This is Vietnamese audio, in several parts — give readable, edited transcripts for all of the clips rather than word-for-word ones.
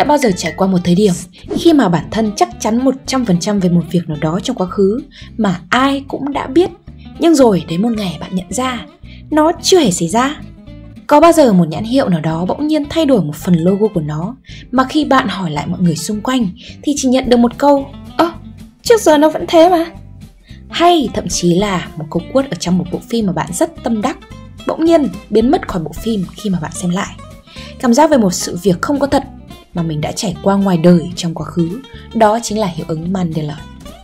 bao giờ trải qua một thời điểm khi mà bản thân chắc chắn 100% về một việc nào đó trong quá khứ mà ai cũng đã biết, nhưng rồi đến một ngày bạn nhận ra nó chưa hề xảy ra? Có bao giờ một nhãn hiệu nào đó bỗng nhiên thay đổi một phần logo của nó mà khi bạn hỏi lại mọi người xung quanh thì chỉ nhận được một câu trước giờ nó vẫn thế mà? Hay thậm chí là một câu quote ở trong một bộ phim mà bạn rất tâm đắc bỗng nhiên biến mất khỏi bộ phim khi mà bạn xem lại. Cảm giác về một sự việc không có thật mà mình đã trải qua ngoài đời trong quá khứ, đó chính là hiệu ứng Mandela.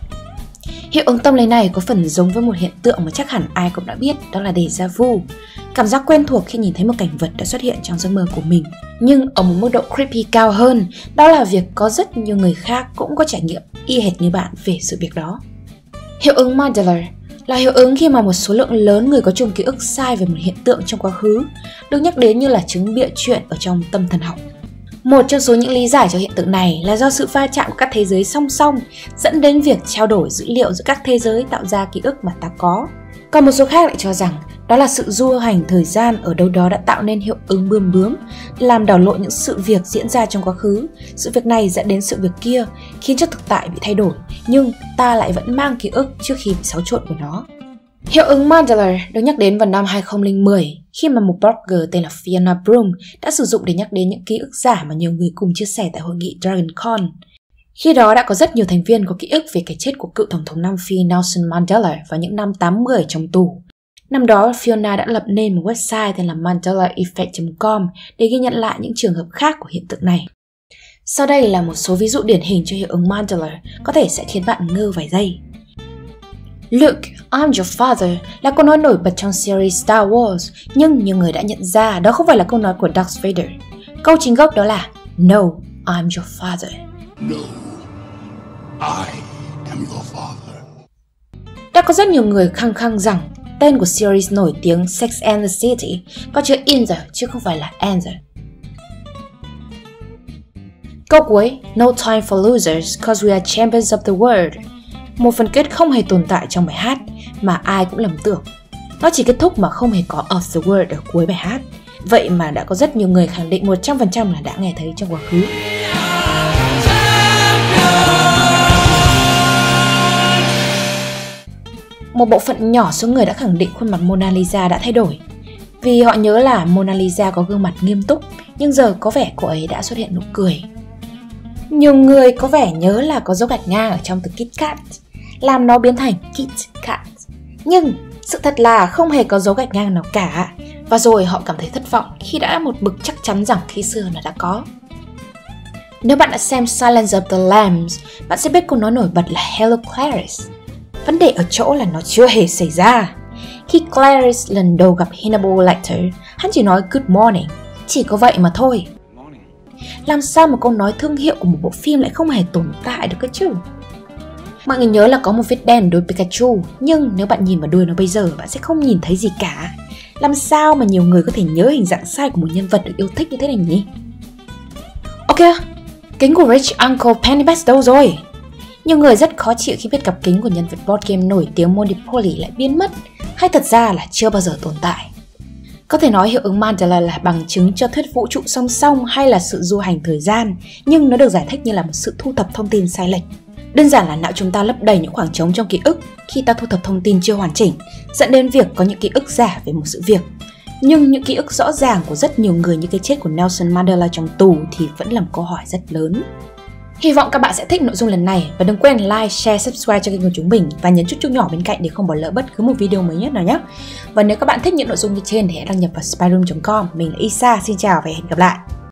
Hiệu ứng tâm lý này có phần giống với một hiện tượng mà chắc hẳn ai cũng đã biết, đó là déjà vu. Cảm giác quen thuộc khi nhìn thấy một cảnh vật đã xuất hiện trong giấc mơ của mình. Nhưng ở một mức độ creepy cao hơn, đó là việc có rất nhiều người khác cũng có trải nghiệm y hệt như bạn về sự việc đó. Hiệu ứng Mandela là hiệu ứng khi mà một số lượng lớn người có chung ký ức sai về một hiện tượng trong quá khứ, được nhắc đến như là chứng bịa chuyện ở trong tâm thần học. Một trong số những lý giải cho hiện tượng này là do sự va chạm của các thế giới song song dẫn đến việc trao đổi dữ liệu giữa các thế giới tạo ra ký ức mà ta có. Còn một số khác lại cho rằng đó là sự du hành thời gian ở đâu đó đã tạo nên hiệu ứng bươm bướm, làm đảo lộn những sự việc diễn ra trong quá khứ. Sự việc này dẫn đến sự việc kia, khiến cho thực tại bị thay đổi, nhưng ta lại vẫn mang ký ức trước khi bị xáo trộn của nó. Hiệu ứng Mandela được nhắc đến vào năm 2010 khi mà một blogger tên là Fiona Broom đã sử dụng để nhắc đến những ký ức giả mà nhiều người cùng chia sẻ tại hội nghị DragonCon. Khi đó đã có rất nhiều thành viên có ký ức về cái chết của cựu Tổng thống Nam Phi Nelson Mandela vào những năm 80 trong tù. Năm đó, Fiona đã lập nên một website tên là mandelaeffect.com để ghi nhận lại những trường hợp khác của hiện tượng này. Sau đây là một số ví dụ điển hình cho hiệu ứng Mandela có thể sẽ khiến bạn ngơ vài giây. Look, I'm your father là câu nói nổi bật trong series Star Wars, nhưng nhiều người đã nhận ra đó không phải là câu nói của Darth Vader. Câu chính gốc đó là No, I'm your father. No, I am your father. Đã có rất nhiều người khăng khăng rằng tên của series nổi tiếng Sex and the City có chữ in the chứ không phải là and the. Câu cuối No time for losers cause we are champions of the world, một phần kết không hề tồn tại trong bài hát mà ai cũng lầm tưởng. Nó chỉ kết thúc mà không hề có of the world ở cuối bài hát. Vậy mà đã có rất nhiều người khẳng định 100% là đã nghe thấy trong quá khứ. Một bộ phận nhỏ số người đã khẳng định khuôn mặt Mona Lisa đã thay đổi, vì họ nhớ là Mona Lisa có gương mặt nghiêm túc, nhưng giờ có vẻ cô ấy đã xuất hiện nụ cười. Nhiều người có vẻ nhớ là có dấu gạch ngang ở trong từ Kit Kat, làm nó biến thành Kit Kat. Nhưng sự thật là không hề có dấu gạch ngang nào cả, và rồi họ cảm thấy thất vọng khi đã một bực chắc chắn rằng khi xưa nó đã có. Nếu bạn đã xem Silence of the Lambs, bạn sẽ biết câu nói nổi bật là Hello Clarice. Vấn đề ở chỗ là nó chưa hề xảy ra. Khi Clarice lần đầu gặp Hannibal Lecter, hắn chỉ nói good morning, chỉ có vậy mà thôi. Làm sao một câu nói thương hiệu của một bộ phim lại không hề tồn tại được cơ chứ? Mọi người nhớ là có một vết đen đuôi Pikachu, nhưng nếu bạn nhìn vào đuôi nó bây giờ, bạn sẽ không nhìn thấy gì cả. Làm sao mà nhiều người có thể nhớ hình dạng sai của một nhân vật được yêu thích như thế này nhỉ? Ok, kính của Rich Uncle Pennybags đâu rồi? Nhiều người rất khó chịu khi biết cặp kính của nhân vật board game nổi tiếng Monopoly lại biến mất, hay thật ra là chưa bao giờ tồn tại. Có thể nói hiệu ứng Mandela là bằng chứng cho thuyết vũ trụ song song hay là sự du hành thời gian, nhưng nó được giải thích như là một sự thu thập thông tin sai lệch. Đơn giản là não chúng ta lấp đầy những khoảng trống trong ký ức khi ta thu thập thông tin chưa hoàn chỉnh, dẫn đến việc có những ký ức giả về một sự việc. Nhưng những ký ức rõ ràng của rất nhiều người như cái chết của Nelson Mandela trong tù thì vẫn là một câu hỏi rất lớn. Hy vọng các bạn sẽ thích nội dung lần này và đừng quên like, share, subscribe cho kênh của chúng mình và nhấn chuông nhỏ bên cạnh để không bỏ lỡ bất cứ một video mới nhất nào nhé. Và nếu các bạn thích những nội dung như trên thì hãy đăng nhập vào spyroom.com. Mình là Isa, xin chào và hẹn gặp lại.